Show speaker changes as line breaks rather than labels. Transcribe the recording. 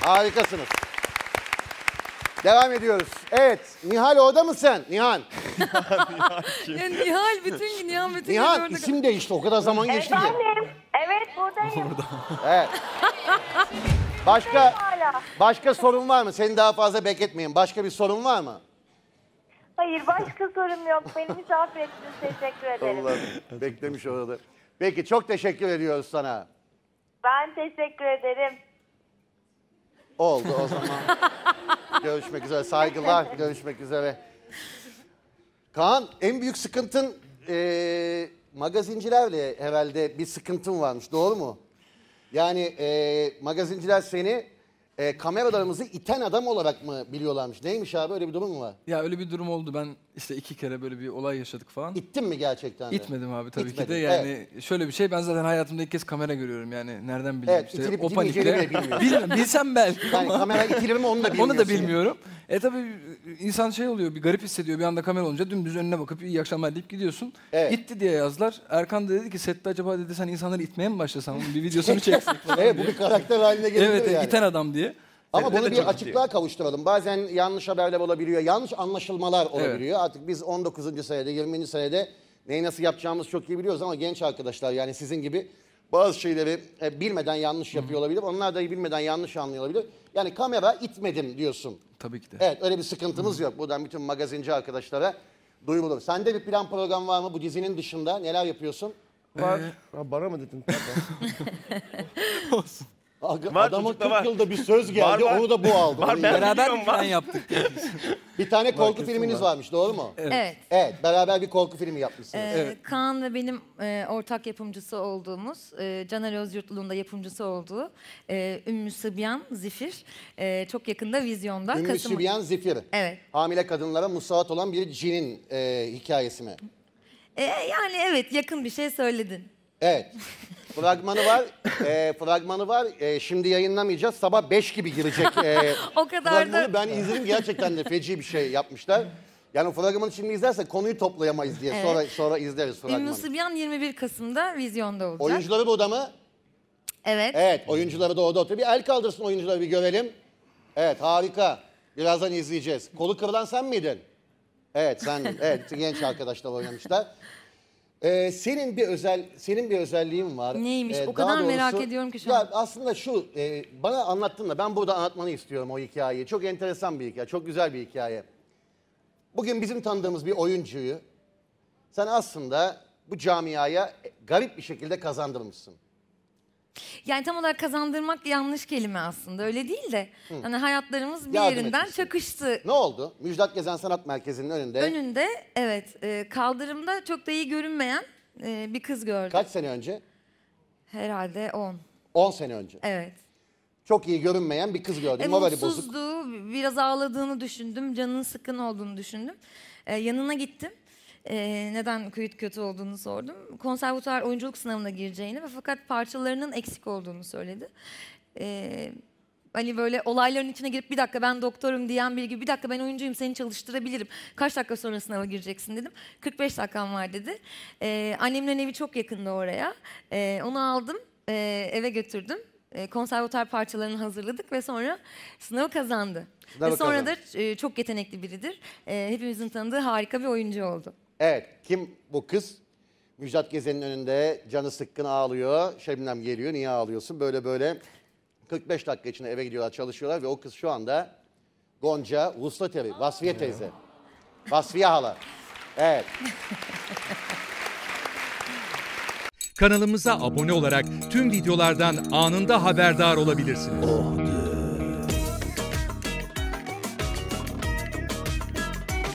Harikasınız. Devam ediyoruz. Evet, Nihal orada mısın? Nihan.
Ya Nihal bütün gün
Nihan isim değişti. O kadar zaman geçti ki.
Efendim? Evet buradayım.
Evet. Başka sorun var mı? Seni daha fazla bekletmeyin. Başka bir sorun var mı?
Hayır başka sorum yok. Beni misafir ettiniz. Teşekkür ederim.
Allah'ım beklemiş orada. Peki çok teşekkür ediyoruz sana.
Ben teşekkür ederim.
Oldu o zaman. Görüşmek üzere. Saygılar. Görüşmek üzere. Kaan, en büyük sıkıntın magazincilerle herhalde bir sıkıntın varmış. Doğru mu? Yani magazinciler seni kameralarımızı iten adam olarak mı biliyorlarmış? Neymiş abi, öyle bir durum mu var?
Ya öyle bir durum oldu. Ben işte 2 kere böyle bir olay yaşadık falan.
İttin mi gerçekten de?
İtmedim abi tabii
İtmedin,
ki de. Yani şöyle bir şey, ben zaten hayatımda ilk kez kamera görüyorum yani. Nereden bileyim
Evet,
işte
itilip
o
itilmeyeceğini
panikle.
bile bilmiyorum.
Bilsem belki
Yani
ama
kamera itilir mi onu da bilmiyorsun.
onu da bilmiyorum. Tabii insan şey oluyor, bir garip hissediyor. Bir anda kamera olunca dümdüz önüne bakıp iyi akşamlar deyip gidiyorsun.
Evet.
İtti diye yazdılar. Erkan da dedi ki sette acaba dedi sen insanları itmeye mi başlasan? Onun bir videosunu çeksek falan
Evet, bu
diye.
bir karakter haline gelebilir
Evet,
yani.
iten adam diye.
Ama
Ve
bunu
de
bir
çok
açıklığa kavuşturalım. Bazen yanlış haberler olabiliyor, yanlış anlaşılmalar olabiliyor. Artık biz 19. senede, 20. senede neyi nasıl yapacağımızı çok iyi biliyoruz ama genç arkadaşlar yani sizin gibi bazı şeyleri bilmeden yanlış yapıyor olabilir. Onlar da bilmeden yanlış anlıyor olabilir. Yani kamera itmedim diyorsun.
Tabii ki de.
Evet, öyle bir sıkıntımız yok. Buradan bütün magazinci arkadaşlara duyurulur. Sende bir plan program var mı bu dizinin dışında? Neler yapıyorsun?
Var. Ha, bana mı dedin?
Olsun.
Adamın 40
çocukta var.
yılda bir söz geldi,
Var.
onu da bu aldı.
Var,
Onu
ben-
yedi.
Beraber
biliyorum,
bir plan
var.
yaptık.
Bir tane korku
kesin
filminiz
var.
varmış, doğru mu?
Evet.
Evet, beraber bir korku filmi yapmışsınız.
Kaan ve benim ortak yapımcısı olduğumuz, Caner Özyurtlu'nun da yapımcısı olduğu Ümmü Sıbyan Zifir çok yakında vizyonda.
Ümmü Sübyan Zifir.
Evet.
Hamile kadınlara musallat olan bir cinin hikayesi mi?
Yani evet, yakın bir şey söyledin.
Evet. Fragmanı var. Fragmanı var. Şimdi yayınlamayacağız. Sabah 5 gibi girecek.
O kadar
Fragmanı
da...
ben izledim. Gerçekten de feci bir şey yapmışlar. Yani o fragmanı şimdi izlersek konuyu toplayamayız diye. Sonra izleriz
Ümmü
fragmanı.
Sıbyan 21 Kasım'da vizyonda olacak.
Oyuncuları burada mı?
Evet.
Evet, oyuncuları da orada oturuyor. Bir el kaldırsın oyuncuları, bir görelim. Evet, harika. Birazdan izleyeceğiz. Kolu kırılan sen miydin? Evet, sen. Evet, genç arkadaşlar oynamışlar. Senin bir özelliğin var.
Neymiş? O
Daha
kadar merak ediyorum ki şu an.
Ya aslında şu, bana anlattın da ben burada anlatmanı istiyorum o hikayeyi. Çok enteresan bir hikaye, çok güzel bir hikaye. Bugün bizim tanıdığımız bir oyuncuyu sen aslında bu camiaya garip bir şekilde kazandırmışsın.
Yani tam olarak kazandırmak yanlış kelime aslında, öyle değil de. Hani hayatlarımız bir
Yardım
yerinden
etmişsin.
çakıştı.
Ne oldu? Müjdat Gezen Sanat Merkezi'nin önünde.
Önünde evet, kaldırımda çok da iyi görünmeyen bir kız gördüm.
Kaç sene önce?
Herhalde 10.
10 sene önce.
Evet.
Çok iyi görünmeyen bir kız gördüm. Morali bozuk.
Mutsuzdu, biraz ağladığını düşündüm, canının sıkkın olduğunu düşündüm. Yanına gittim. Neden kötü olduğunu sordum. Konservatuar oyunculuk sınavına gireceğini ve fakat parçalarının eksik olduğunu söyledi. Hani böyle olayların içine girip bir dakika ben doktorum diyen biri gibi, bir dakika ben oyuncuyum seni çalıştırabilirim. Kaç dakika sonra sınava gireceksin dedim. 45 dakikam var dedi. Annemlerin evi çok yakında oraya. Onu aldım, eve götürdüm. Konservatuar parçalarını hazırladık ve sonra sınavı kazandı.
Sınavı
ve sonra
kazandı.
da çok yetenekli biridir. Hepimizin tanıdığı harika bir oyuncu oldu.
Evet. Kim bu kız? Müjdat Gezen'in önünde canı sıkkın ağlıyor. Şebnem geliyor. Niye ağlıyorsun? Böyle 45 dakika içinde eve gidiyorlar, çalışıyorlar ve o kız şu anda Gonca Vuslateri, Vasfiye teyze. Vasfiye hala. Evet.
Kanalımıza abone olarak tüm videolardan anında haberdar olabilirsiniz.